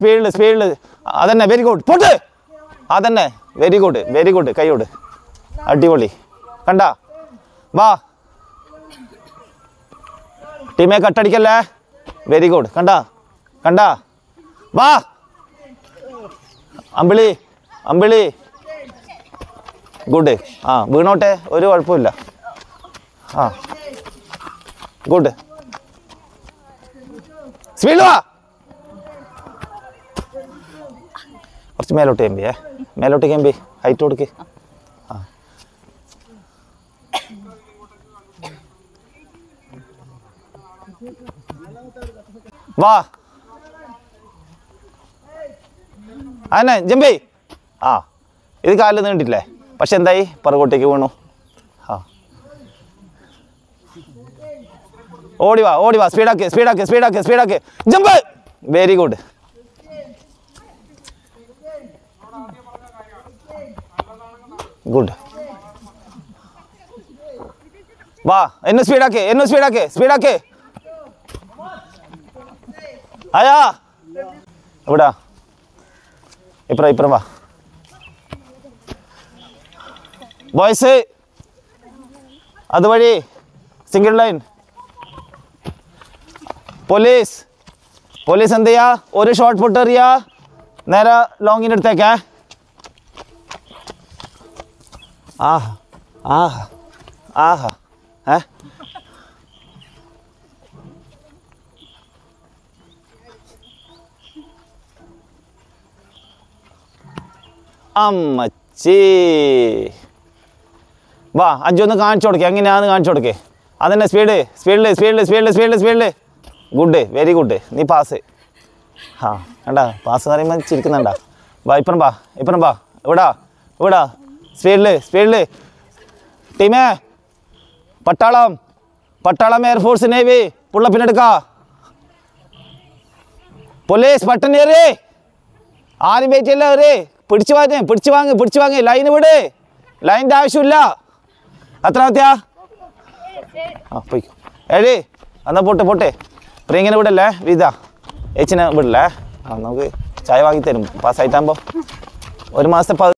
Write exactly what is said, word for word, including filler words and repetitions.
സ്പീഡിൽ സ്പീഡിൽ അതന്നെ വെരി ഗുഡ് പോട്ട് അതന്നെ വെരി ഗുഡ് വെരി ഗുഡ് കൈയോട് അടിപൊളി കണ്ടാ വാ ടീമേ കട്ടടിക്കല്ലേ വെരി ഗുഡ് കണ്ടാ കണ്ടാ വാ അമ്പിളി അമ്പിളി ഗുഡ് ആ വീണോട്ടെ ഒരു കുഴപ്പമില്ല ആ ഗുഡ് സ്പീഡ് വാ കുറച്ച് മേലോട്ട് കയമ്പിയേ മേലോട്ട് കയമ്പി ഹൈറ്റ് കൊടുക്ക് ആ വാ അതന്നെ ജമ്പി ആ ഇത് കാലിൽ നീണ്ടില്ലേ പക്ഷെ എന്തായി പുറകോട്ടേക്ക് വീണു ആ ഓടി വാ ഓടി വാ സ്പീഡാക്ക് സ്പീഡാക്ക് സ്പീഡാക്ക് സ്പീഡാക്ക് ജമ്പ് വെരി ഗുഡ് ഗുഡ് വാ എന്നെ സ്പീഡാക്ക് എന്നെ സ്പീഡാക്ക് സ്പീഡാക്ക് ആയാ എവിടാ ഇപ്പറ ഇപ്പറ വാ ബോയ്സ് അതുവഴി സിംഗിൾ ലൈൻ പോലീസ് പോലീസ് എന്ത് ചെയ്യാ ഒരു ഷോട്ട് പുട്ട് എറിയാ നേരെ ലോങ്ങിൻ്റെ അടുത്തേക്കാ ആഹാ ആഹാ ആഹാ ഏ അമ്മച്ചി വാ അഞ്ചൊന്ന് കാണിച്ചു കൊടുക്കേ എങ്ങനെയാന്ന് കാണിച്ചു കൊടുക്കേ അതന്നെ സ്പീഡ് സ്പീഡിൽ സ്പീഡിൽ സ്പീഡിൽ സ്പീഡിൽ സ്പീഡിൽ ഗുഡ് വെരി ഗുഡ് നീ പാസ് ആ കണ്ടാ പാസ് എന്ന് പറയുമ്പോൾ ചിരിക്കുന്നുണ്ടാ വാ ഇപ്പുറം വാ ഇപ്പുറം വാ ഇവിടാ ഇവിടാ സ്പീഡിൽ സ്പീഡിൽ ടീമേ പട്ടാളം പട്ടാളം എയർഫോഴ്സ് നേവി പുള്ളപ്പിനെടുക്കാ പോലീസ് ബട്ടൺ ഏറി ആരും വെയിറ്റ് ചെയ്യില്ല ഏറി പിടിച്ചു വാങ്ങേ പിടിച്ചു വാങ്ങ് പിടിച്ചു വാങ്ങ് ലൈന് വിട് ലൈനിൻ്റെ ആവശ്യമില്ല എത്രാമത്തെയാ ആ പോയിക്കോ ഏഴ് എന്നാ പോട്ടെ പോട്ടെ പ്രിയങ്ങനെ വിടല്ലേ വീതാ ഏച്ചിനെ വിടല്ലേ ആ നമുക്ക് ചായ വാങ്ങി തരും പാസ്സായിട്ടാകുമ്പോൾ ഒരു മാസത്തെ